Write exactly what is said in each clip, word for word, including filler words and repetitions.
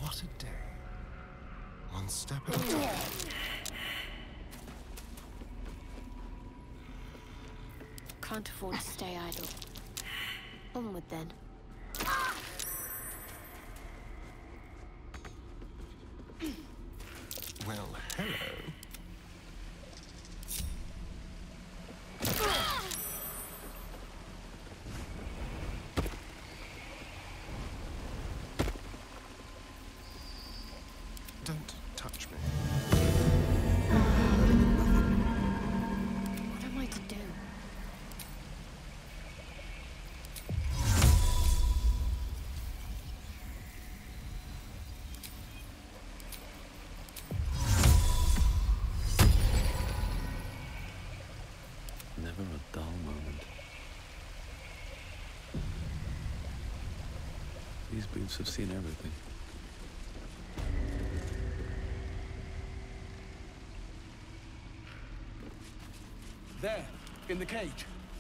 What a day. One step at a time. Can't afford to stay idle. Onward then. Well, hello. Don't touch me. What am I to do? Never a dull moment. These boots have seen everything. There, in the cage.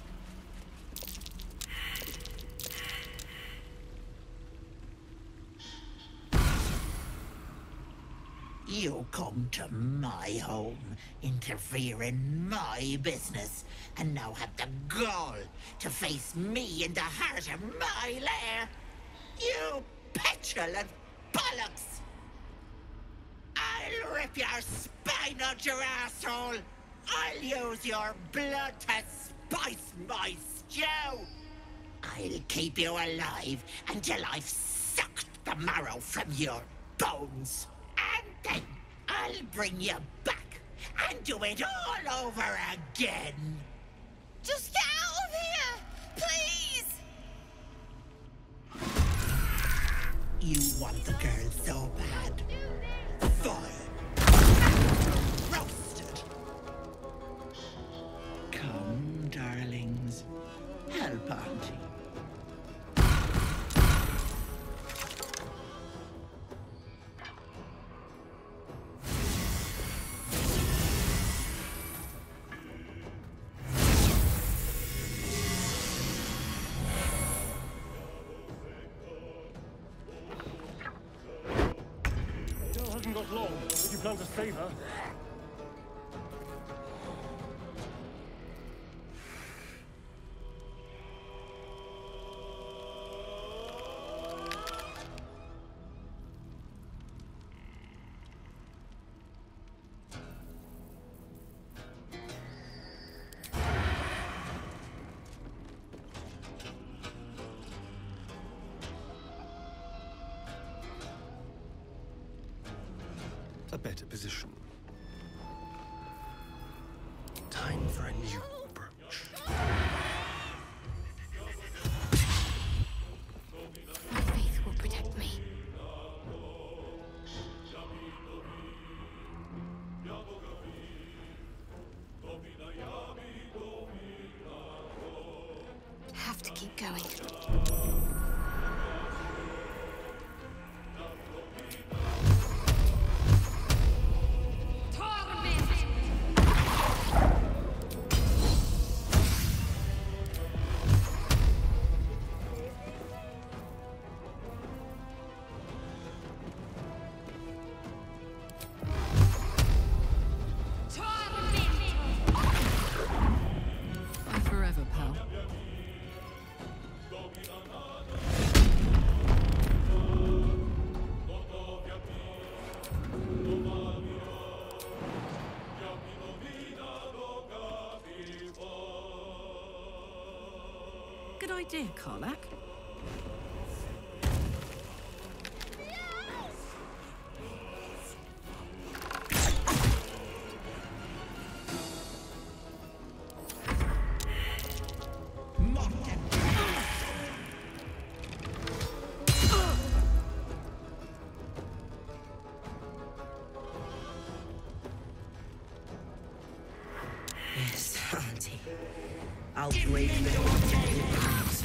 You come to my home, interfere in my business, and now have the gall to face me in the heart of my lair? You petulant bollocks! I'll rip your spine out your asshole! I'll use your blood to spice my stew! I'll keep you alive until I've sucked the marrow from your bones. And then I'll bring you back and do it all over again. Just get out of here! Please! You want the girl so bad. Fine. Roasted. Come, darlings. Help Auntie. Not long, if you plan to save her. A better position. Time for a new approach. My faith will protect me. Have to keep going. Forever, pal. Good idea, Karlach. Yes, Auntie. I'll break the bones.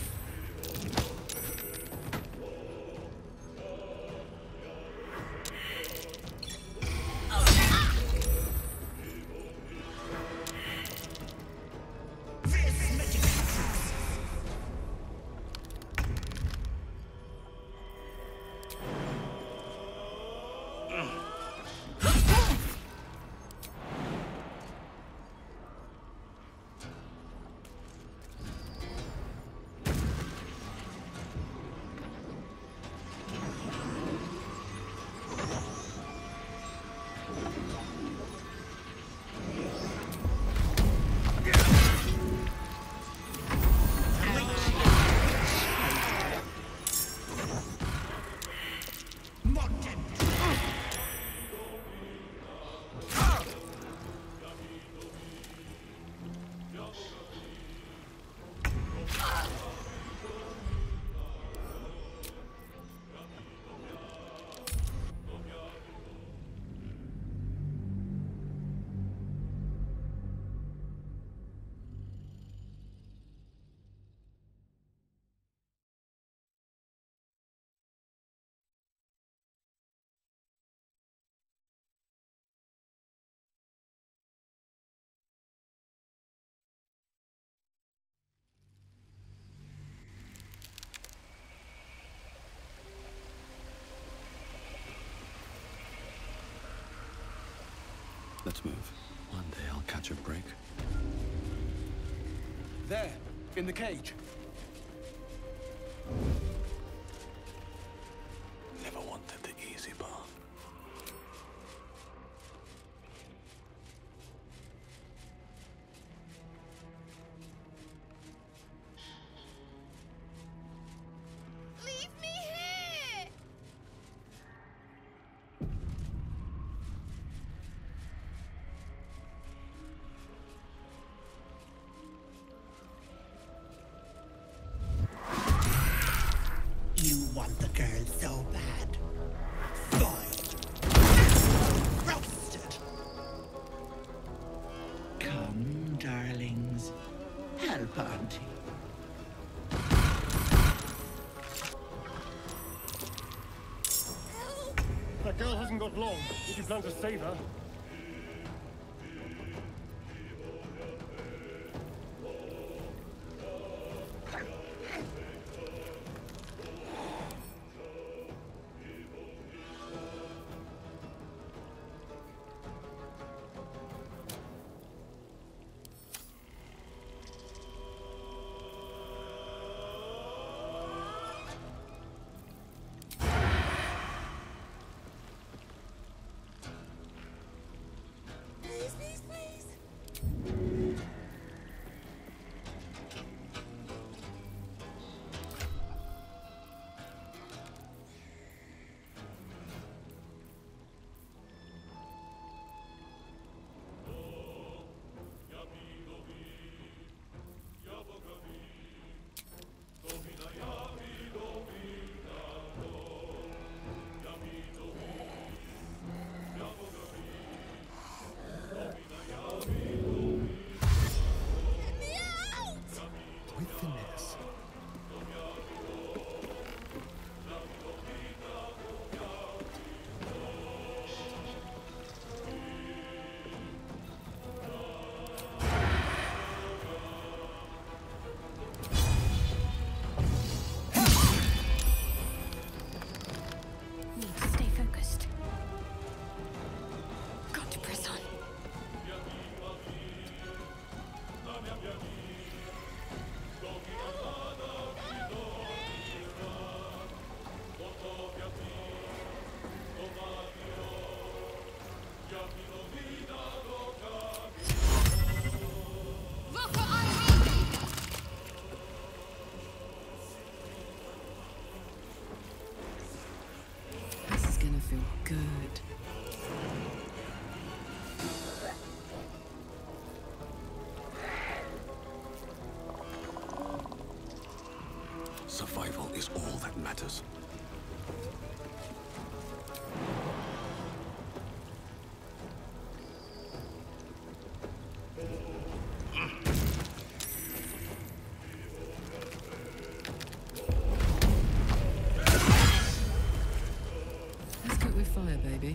Let's move. One day I'll catch a break. There, in the cage. Never wanted the easy path. Leave me here! You want the girl so bad. Boiled. Roasted. Come, darlings. Help Auntie. That girl hasn't got long if you plan to save her. Please, please, please. Get me out! With finesse. Need to stay focused. Got to press on. Look what I have! This is gonna feel good. Survival is all that matters. Let's cook with fire, baby.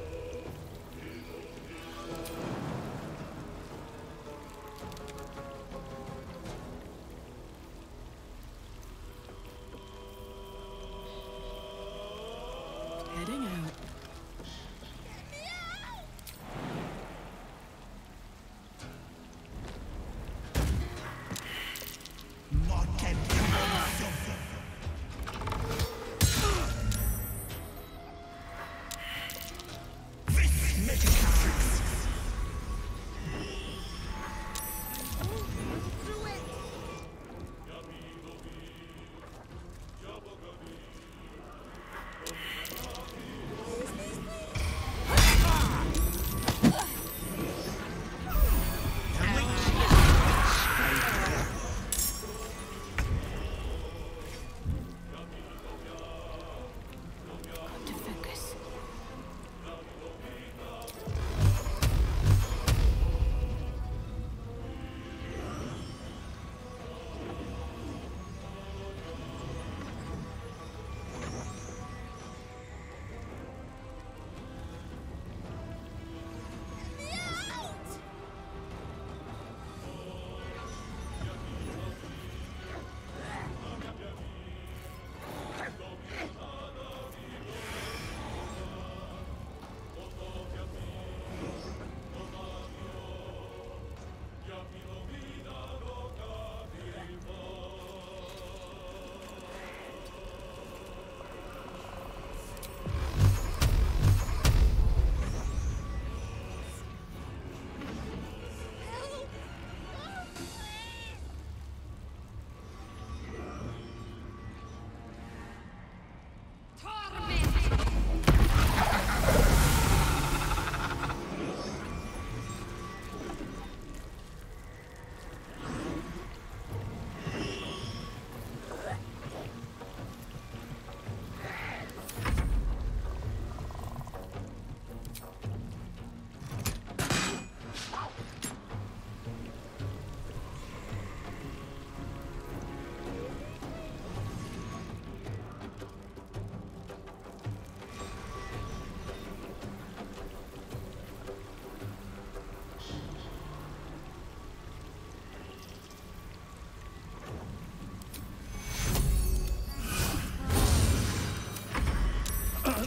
Heading out. Mortem This Medicatrix.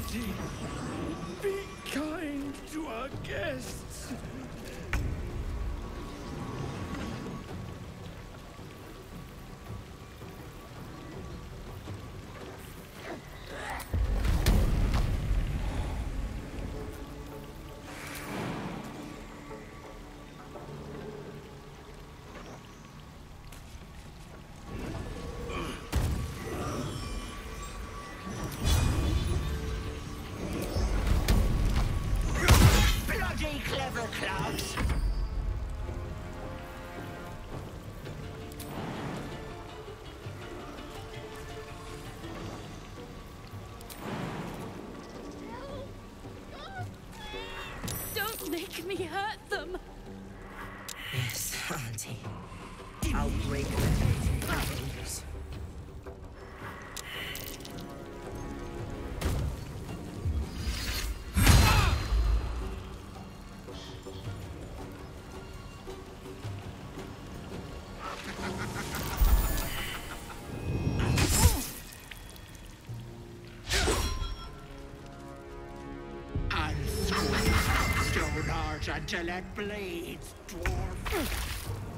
Auntie, be kind to our guests. Bloody clever clogs! Don't make me hurt them. Yes, Auntie. I'll break their bones. I'll squeeze that stone heart until it bleeds, dwarf.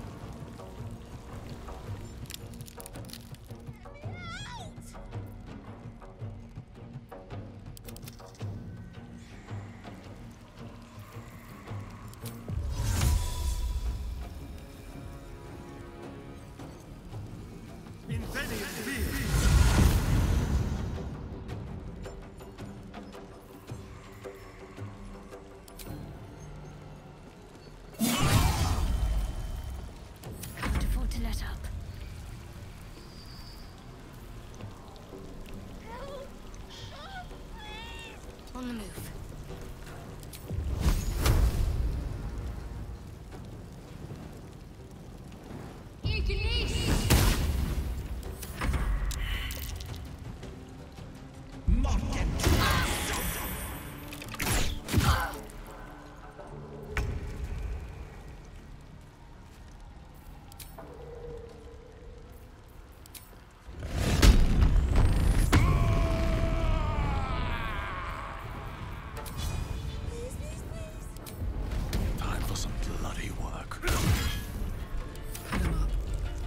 Invenius be. Can't afford to let up. On the move. Time for some bloody work. Put 'em up.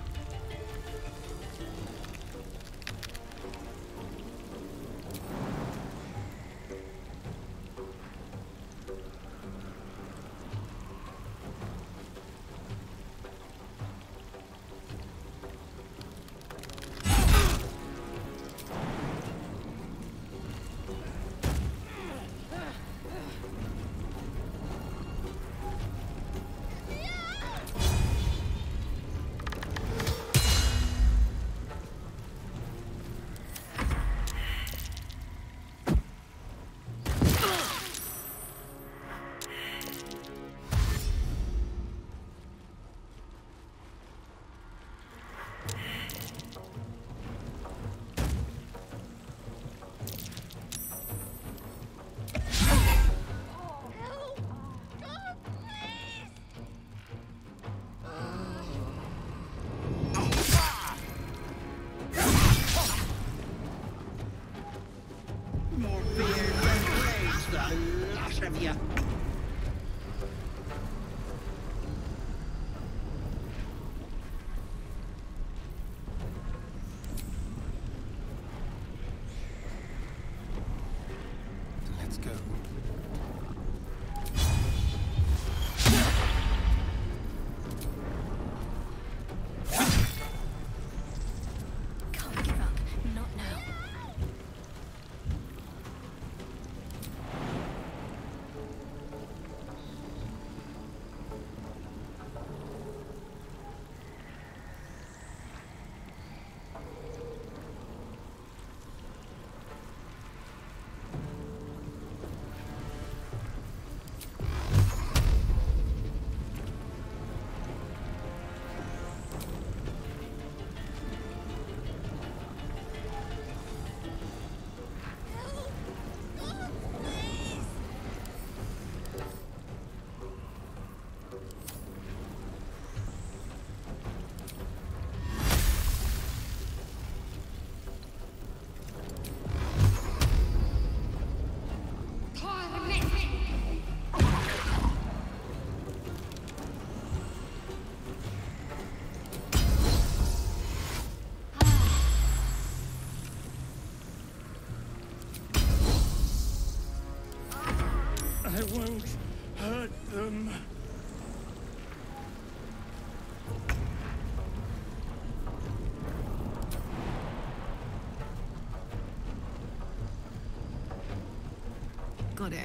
More beard than brains, the lot of you. Let's go. Can't give up. Not now. I won't hurt them. Got it.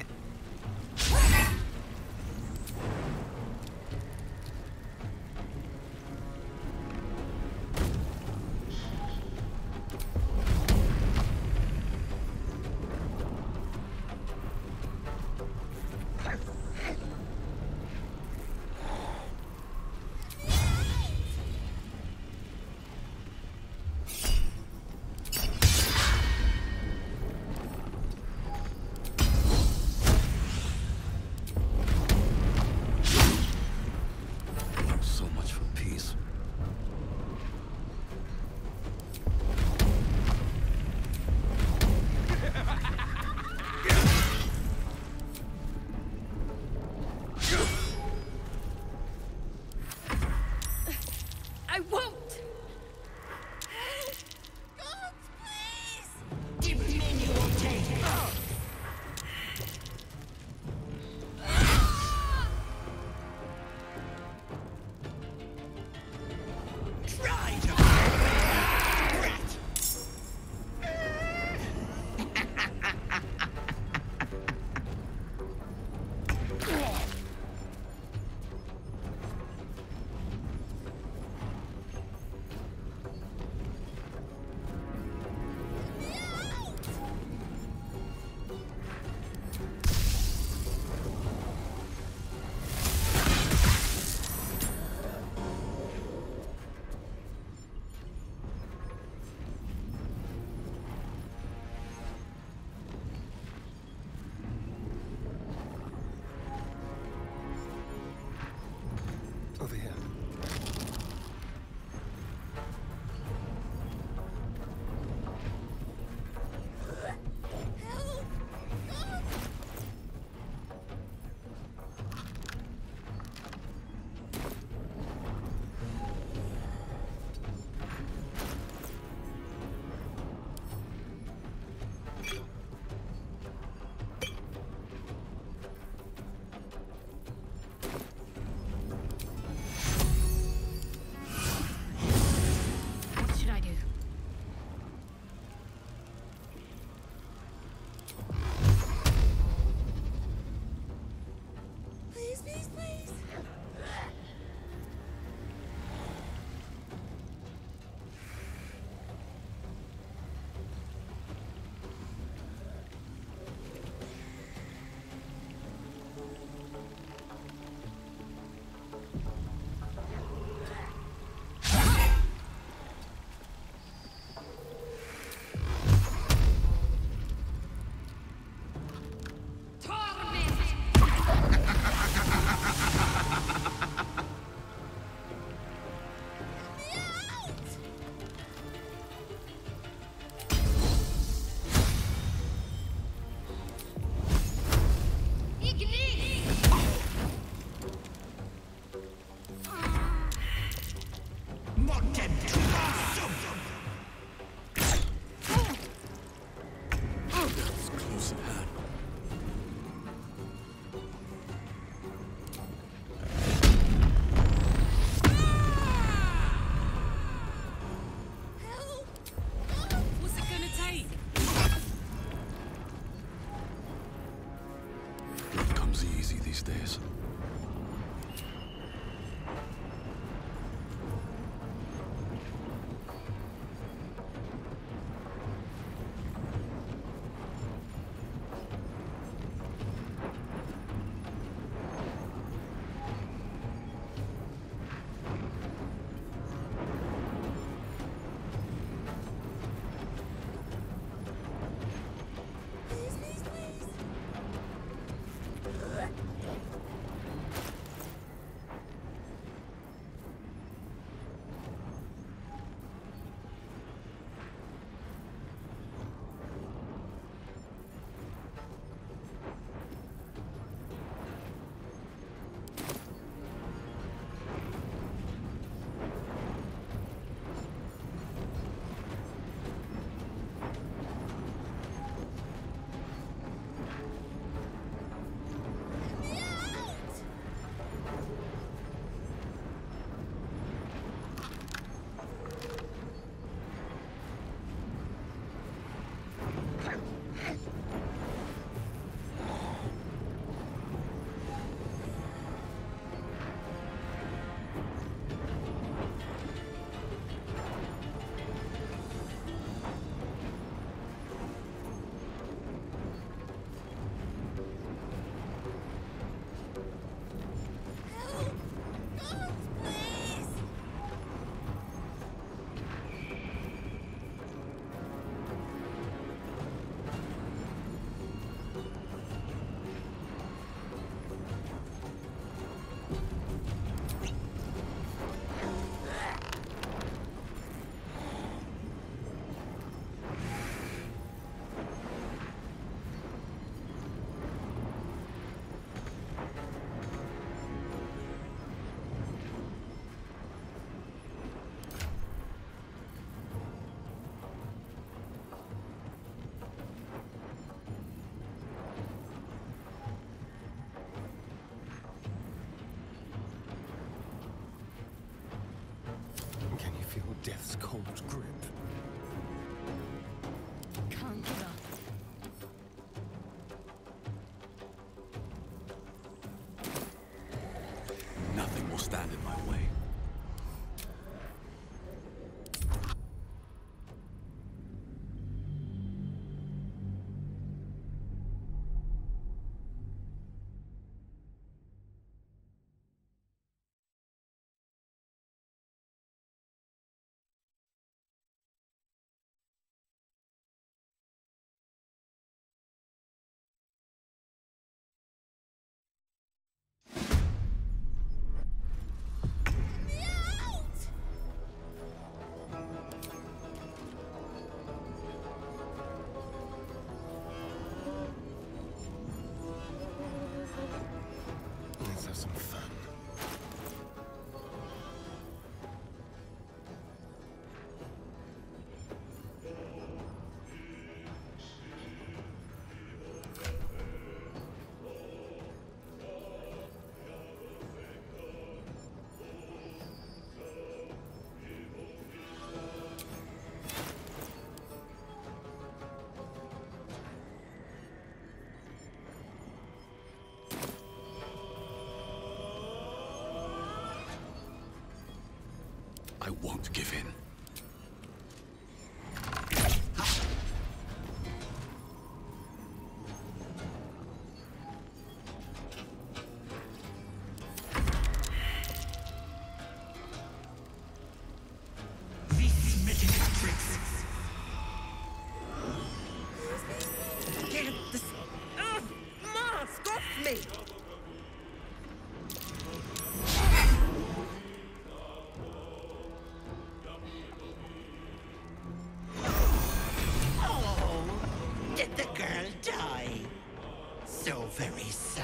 I won't! God, please! Diminutive! Try to regret! Over here. Help! God! What should I do? Please, please, please! Mortem Trasum! It's close at hand. Help! What's it gonna take? Blood comes easy these days. Please, please, please! stand in my way. Let's have some fun. I won't give in. Get this uh, mask off me! Oh, did the girl die? So very sad.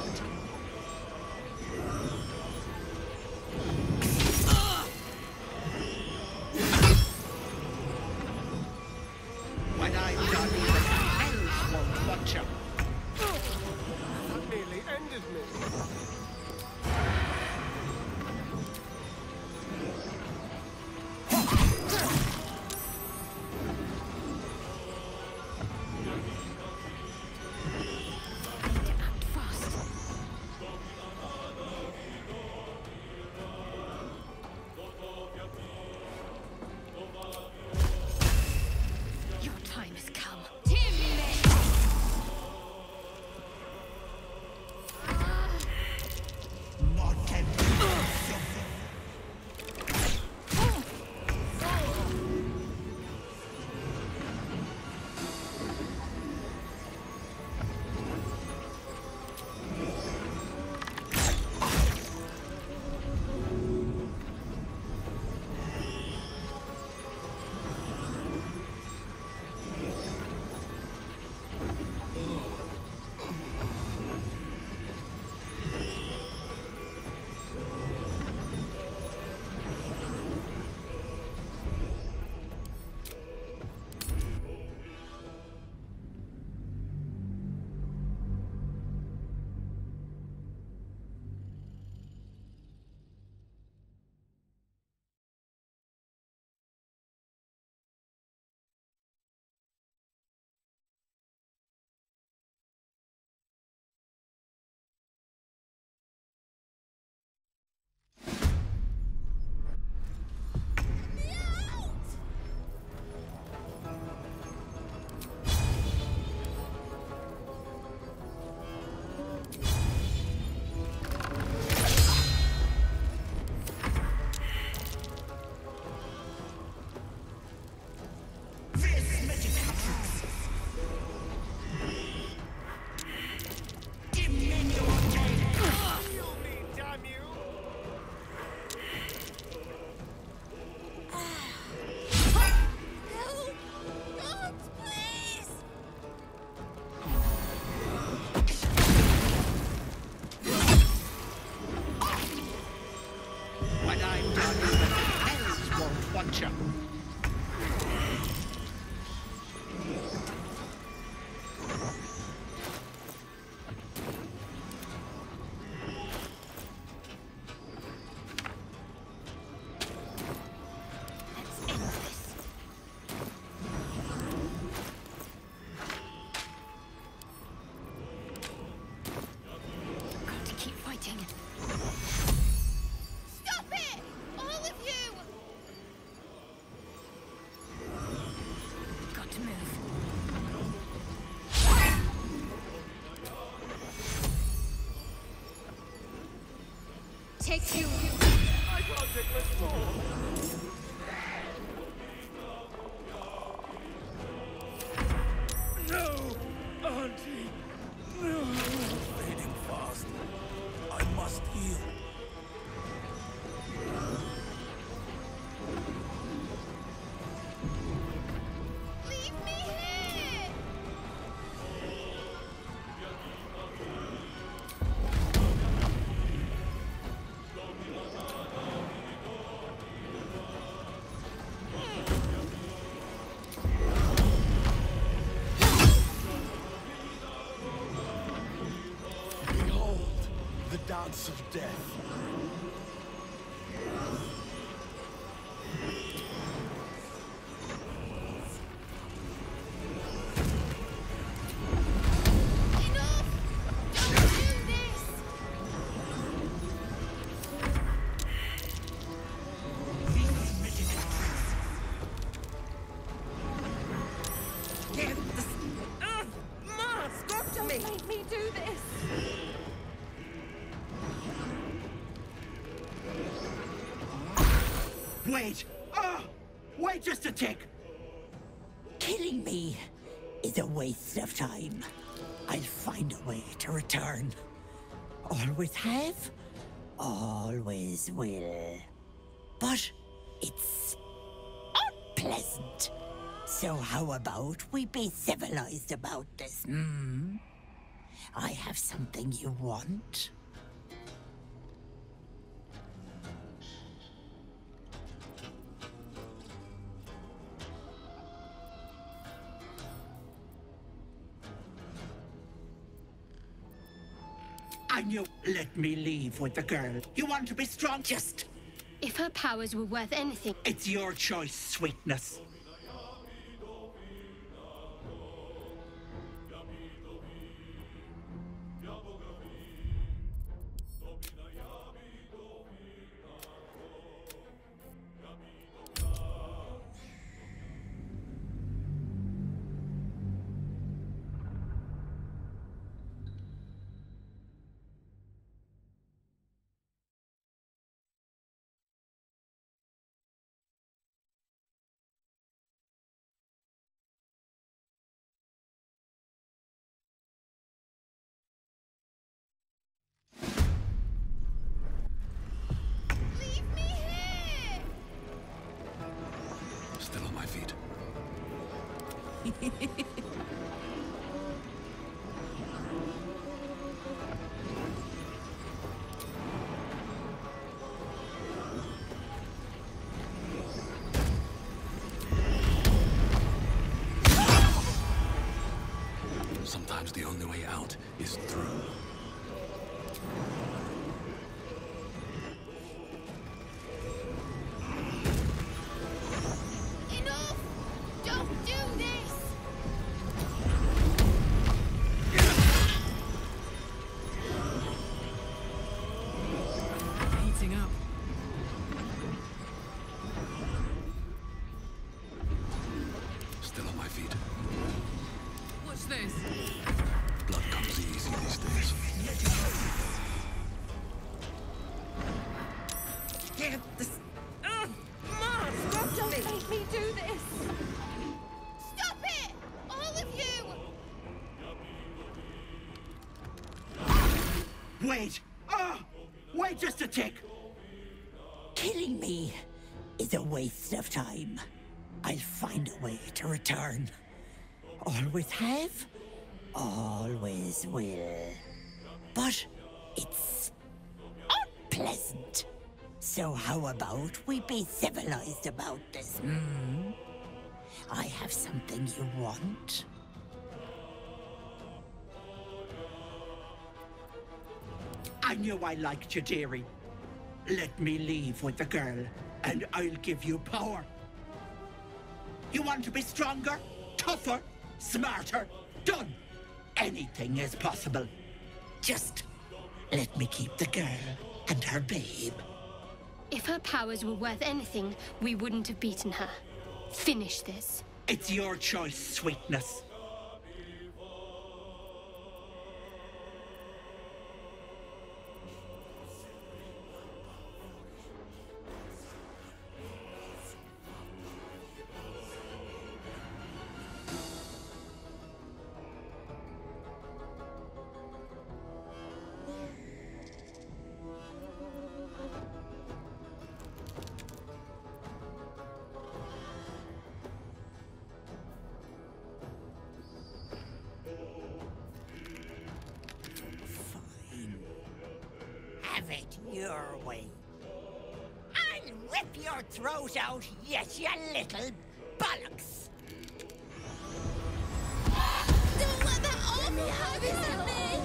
When I'm done with hell won't watch him. That nearly ended me. Need to act fast. take you. I can't take much more. No, Auntie. No. Fading fast. I must heal. Leave me here. Behold, the dance of death. Enough! Don't do this! Get the uh, mask off Don't me! make me do this! Wait! Ah! Wait just a tick! Killing me is a waste of time. I'll find a way to return. Always have, always will. But it's unpleasant. So how about we be civilized about this, hmm? I have something you want. And you let me leave with the girl. You want to be strong? Just, If her powers were worth anything, it's your choice, sweetness. Leave me here! Still on my feet. Sometimes the only way out is through. Enough! Don't do this! Heating up. Still on my feet. What's this? Blood comes easy these days. Get the uh, mask off Don't me! make me do this! Stop it! All of you! Wait! Ah! Wait just a tick! Killing me is a waste of time. I'll find a way to return. Always have, always will. But it's unpleasant. So how about we be civilized about this, hmm? I have something you want. I knew I liked you, dearie. Let me leave with the girl, and I'll give you power. You want to be stronger, tougher, smarter? Done. Anything is possible. Just let me keep the girl and her babe. if her powers were worth anything, we wouldn't have beaten her. Finish this. It's your choice, sweetness. have it your way. I'll rip your throat out, yes, you little bollocks! Don't let that army have it at me!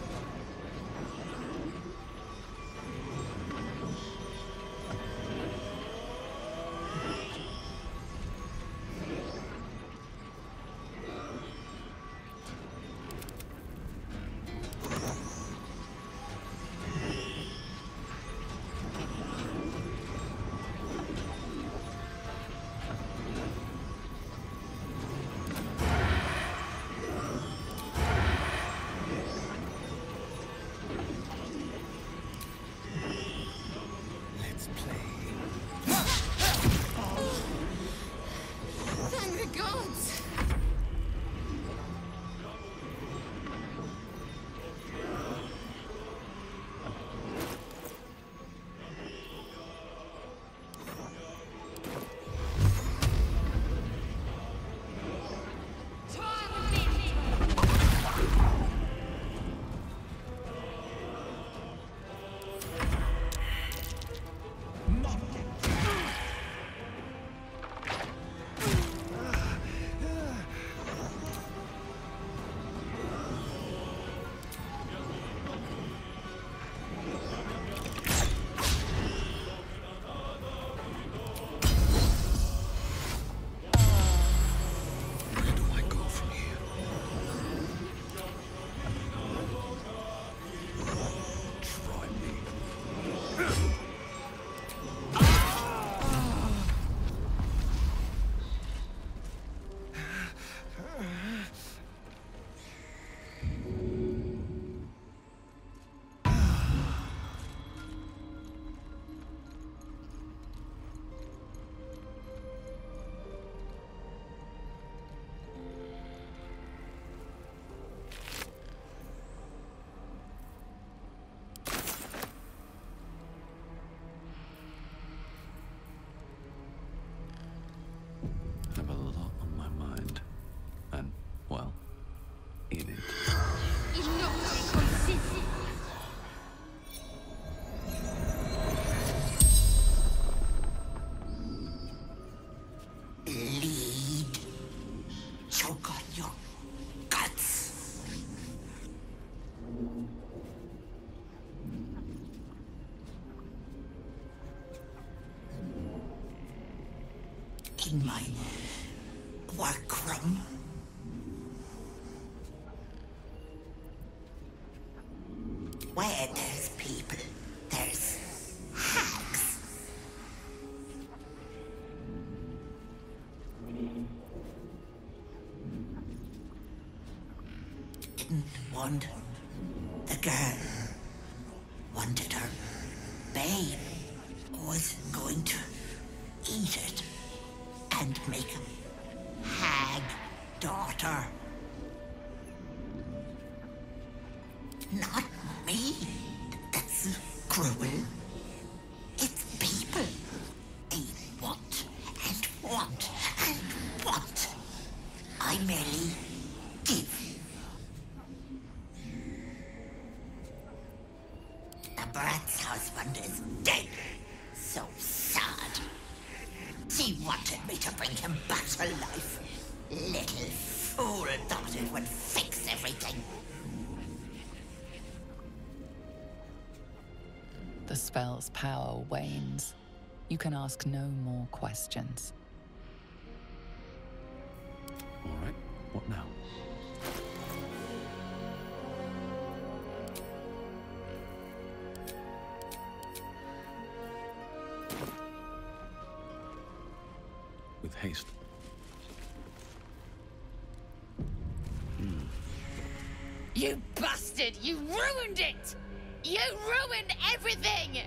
I have a lot on my mind. And, well, in it. Lead. Choke on your guts. In my workroom. Where there's people, there's hags. Didn't want the girl. Wanted her babe. Was going to eat it and make a hag daughter. Not me. That's cruel. It's people. They want and want and want. I merely give. The brat's husband is dead. So sad. She wanted me to bring him back to life. Little fool thought it would fix everything. The spell's power wanes. You can ask no more questions. All right, what now? With haste. Hmm. You bastard! You ruined it! You ruined everything!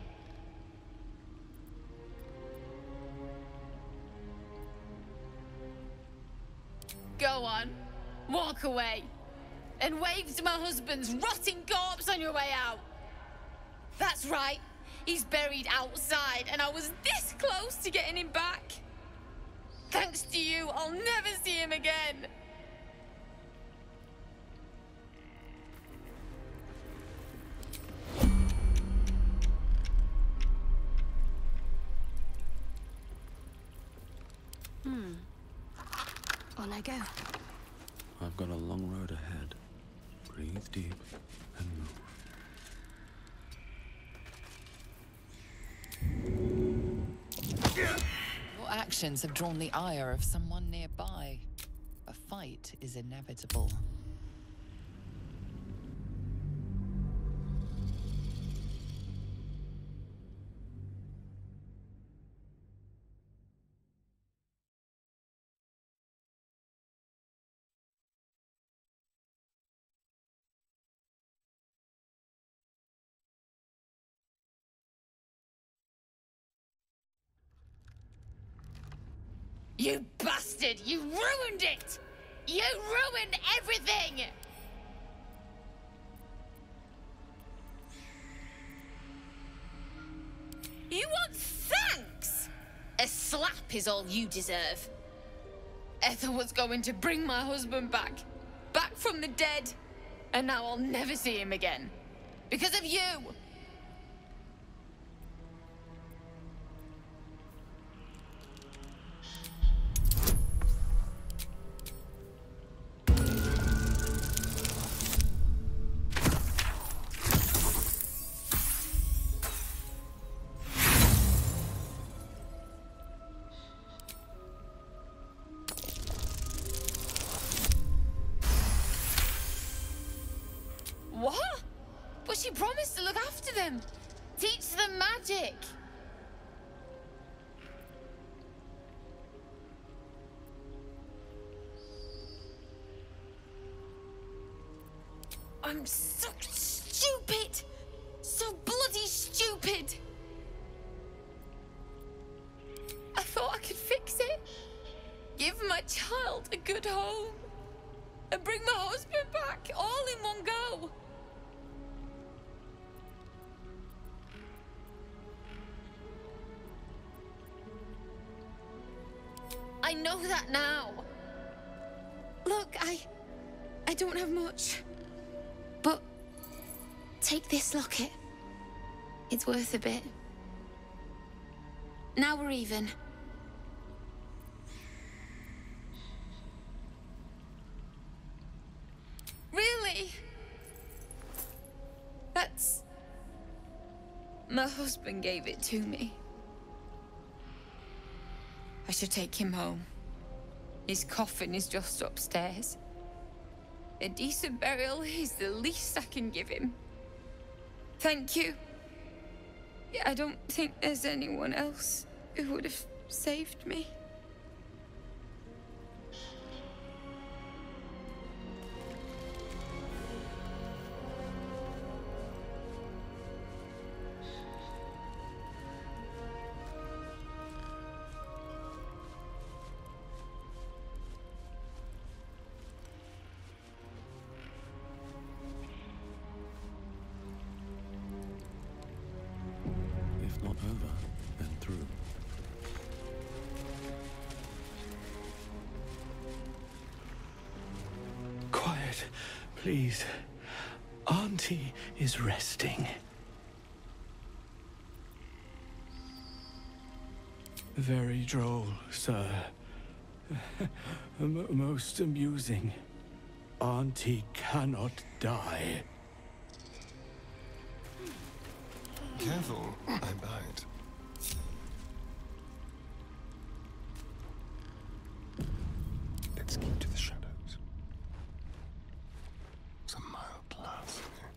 Go on. Walk away. And wave to my husband's rotting corpse on your way out. That's right. He's buried outside, and I was this close to getting him back. Thanks to you, I'll never see him again. go? I've got a long road ahead. Breathe deep and move. Your actions have drawn the ire of someone nearby. A fight is inevitable. You bastard! You ruined it! You ruined everything! You want thanks? A slap is all you deserve. Ethel was going to bring my husband back. Back from the dead. And now I'll never see him again. Because of you! What? But she promised to look after them. Teach them magic. I'm so stupid. So bloody stupid. I thought I could fix it. Give my child a good home. And bring my husband back all in one go. I know that now. Look, I... I don't have much. But... take this locket. It's worth a bit. Now we're even. Really? That's... My husband gave it to me. I should take him home. His coffin is just upstairs. A decent burial is the least I can give him. Thank you. I don't think there's anyone else who would have saved me. If not over, then through. Quiet, please. Auntie is resting. Very droll, sir. M- most amusing. Auntie cannot die. Careful, I bite. Let's keep to the shadows. Some mild class.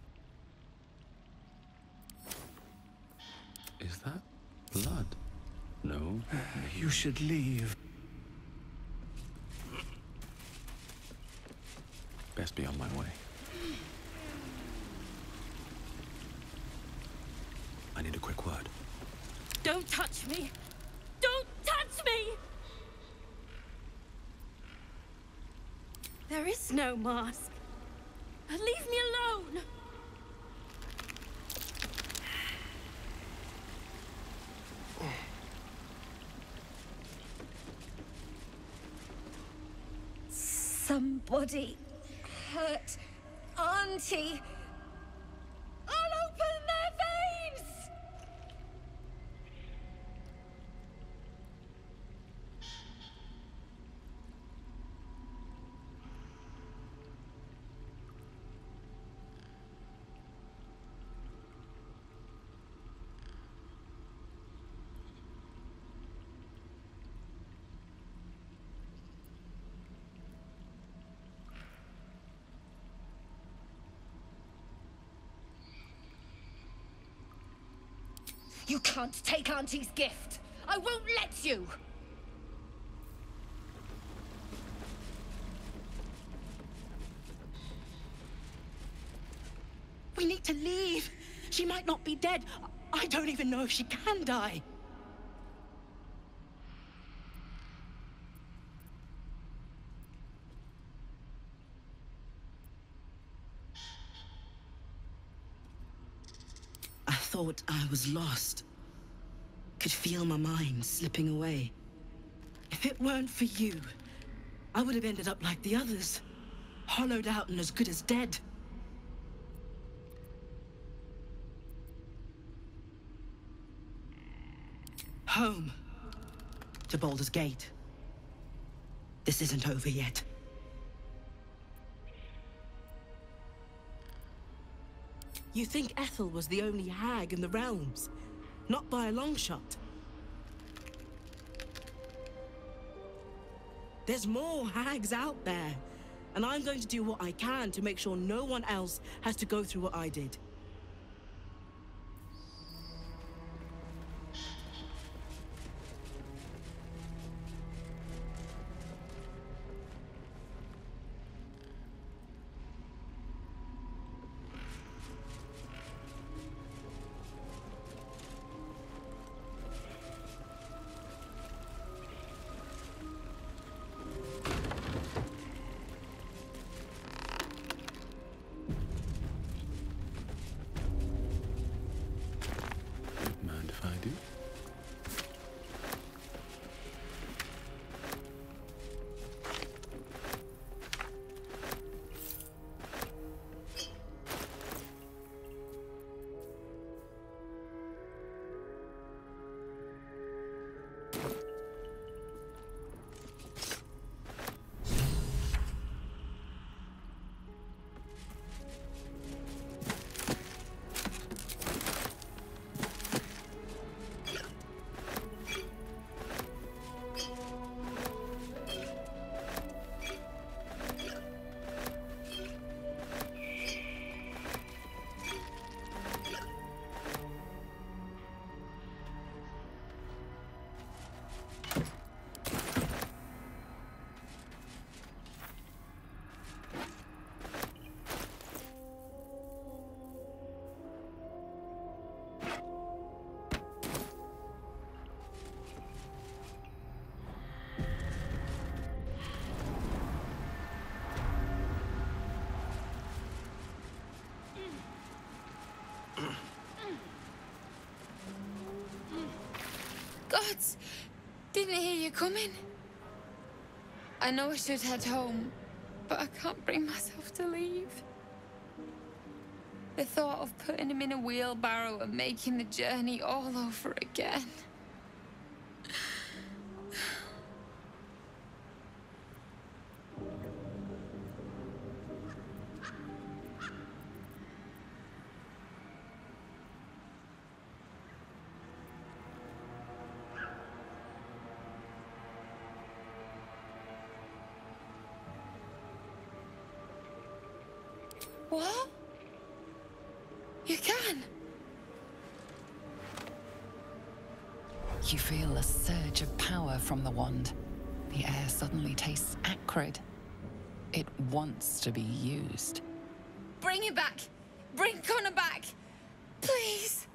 Is that blood? No. You should leave. Best be on my way. I need a quick word. Don't touch me! Don't touch me! There is no mask. Leave me alone! Somebody hurt Auntie. I'll open their veins! You can't take Auntie's gift! I won't let you! We need to leave. She might not be dead. I don't even know if she can die. I thought I was lost. Could feel my mind slipping away. If it weren't for you, I would have ended up like the others. Hollowed out and as good as dead. Home. To Baldur's Gate. This isn't over yet. You think Ethel was the only hag in the realms? Not by a long shot. There's more hags out there, and I'm going to do what I can to make sure no one else has to go through what I did. Mind if I do? Gods! Didn't hear you coming. I know I should head home, but I can't bring myself to leave. The thought of putting him in a wheelbarrow and making the journey all over again. What? You can? You feel a surge of power from the wand. The air suddenly tastes acrid. It wants to be used. Bring it back! Bring Connor back! Please!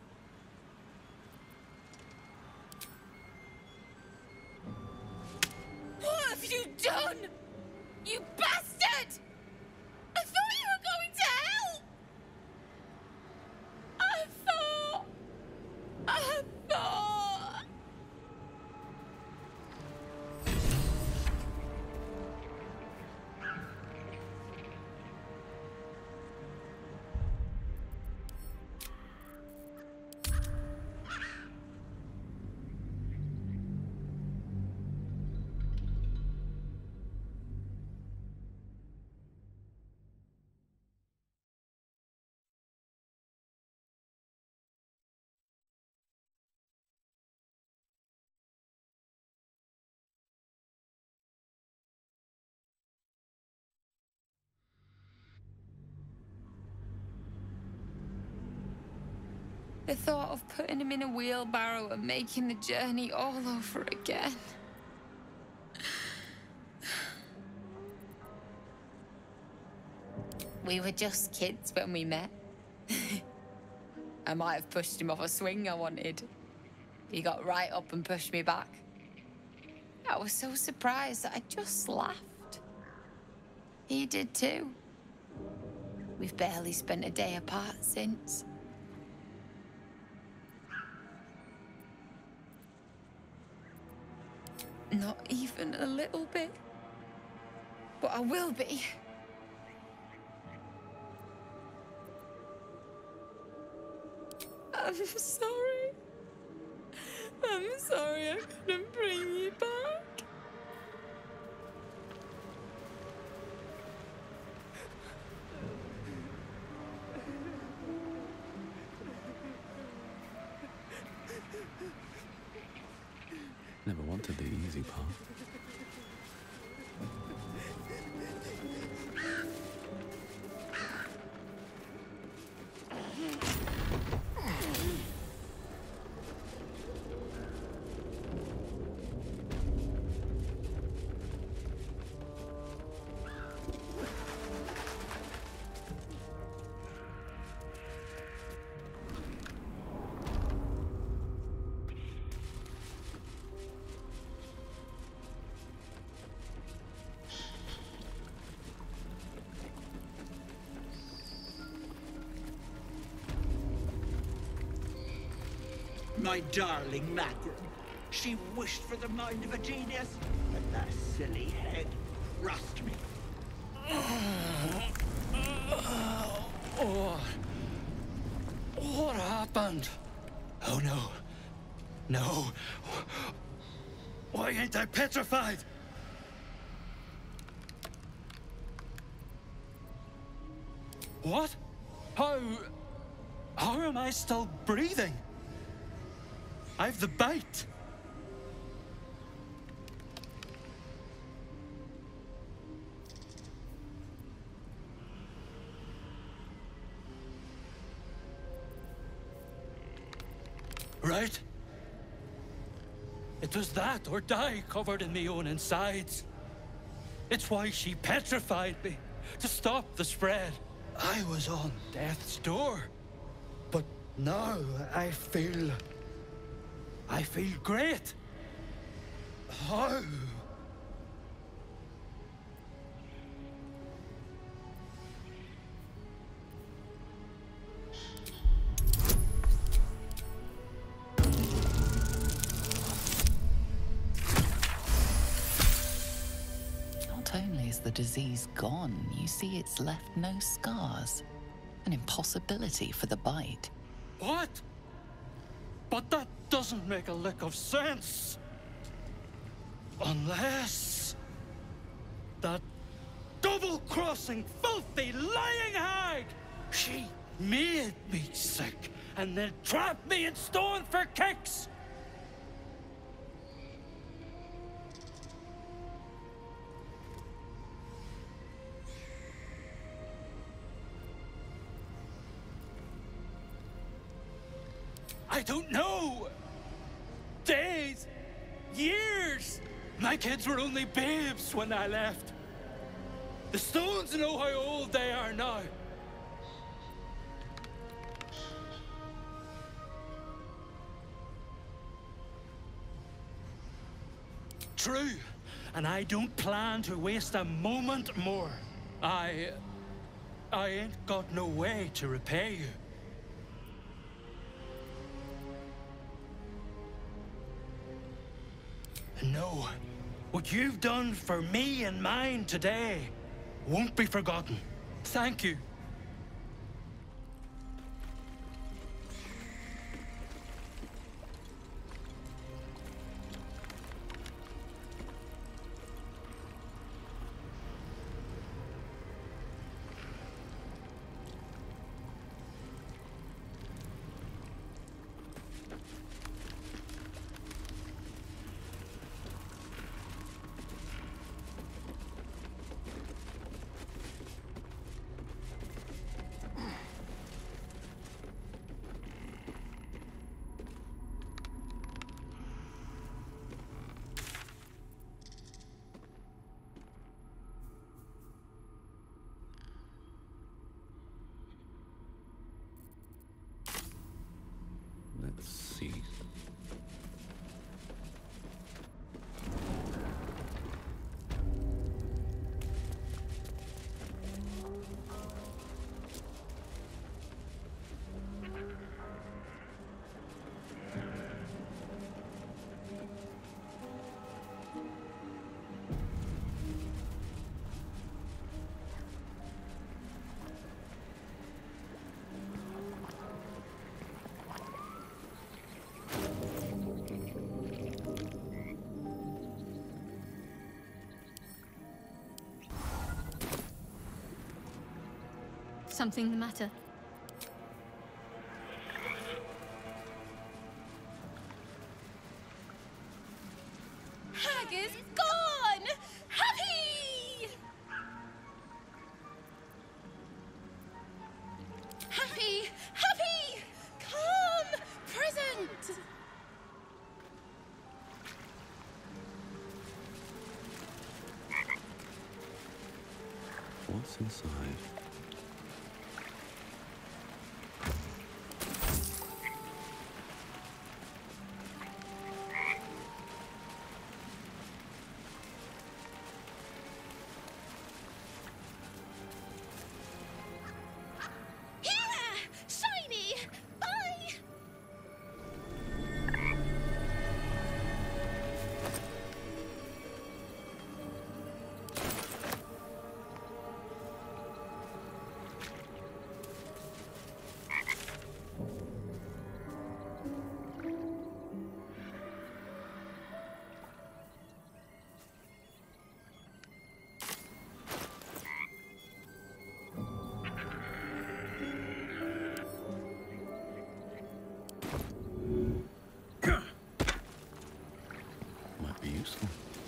What have you done? You bastard! I thought you were going to hell! I thought... I thought... The thought of putting him in a wheelbarrow and making the journey all over again. We were just kids when we met. I might have pushed him off a swing I wanted. He got right up and pushed me back. I was so surprised that I just laughed. He did too. We've barely spent a day apart since. Not even a little bit. But I will be. I'm sorry. I'm sorry I couldn't bring you back. Never wanted the easy part. My darling Macron. She wished for the mind of a genius, but that silly head crushed me. Oh, what happened? Oh no, no. Why ain't I petrified? What? How... how am I still breathing? I've the bite. Right? It was that or die covered in me own insides. It's why she petrified me, to stop the spread. I was on death's door. But now I feel... I feel great. How? Not only is the disease gone, you see it's left no scars. An impossibility for the bite. What? But that doesn't make a lick of sense. Unless... that double-crossing, filthy, lying hag! She made me sick, and then trapped me in stone for kicks! I don't know! Days! Years! My kids were only babes when I left. The stones know how old they are now. True, and I don't plan to waste a moment more. I... I ain't got no way to repay you. No, what you've done for me and mine today won't be forgotten. Thank you. something the matter? Hag is gone! Happy! Happy! Happy! Come! Present! What's inside? Might be useful.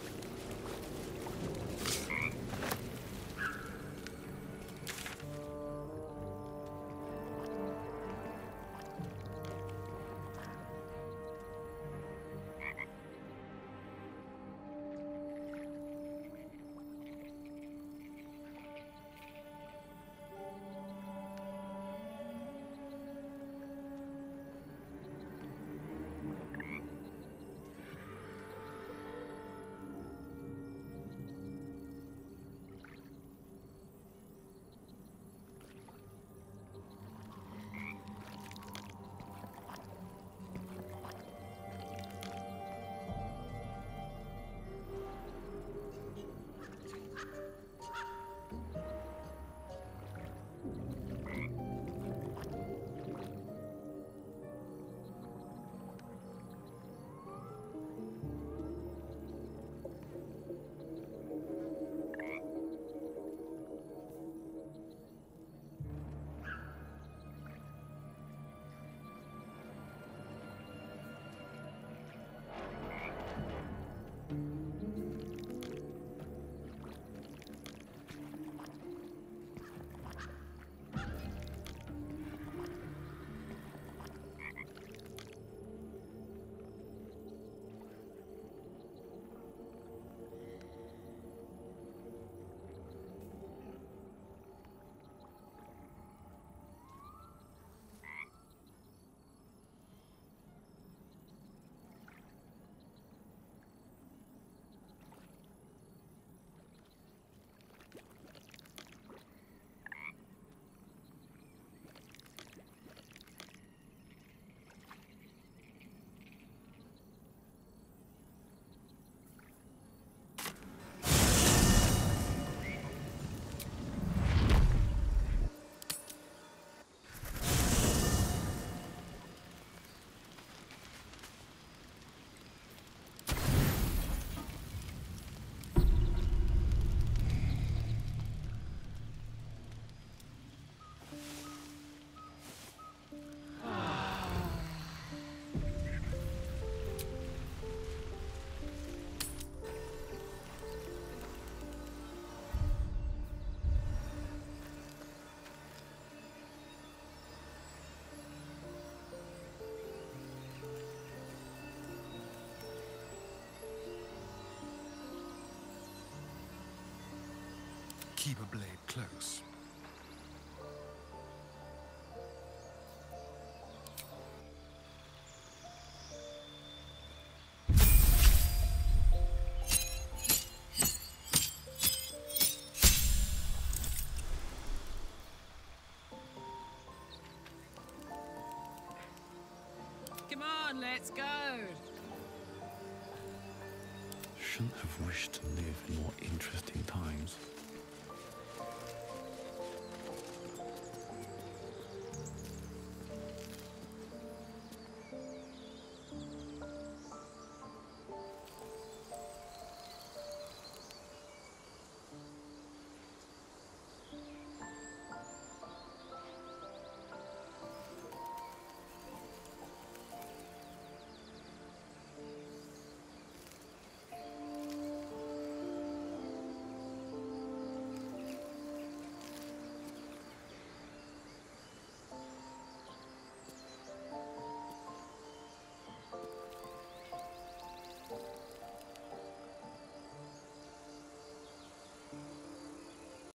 Keep a blade close. Come on, let's go. Shouldn't have wished to live in more interesting times.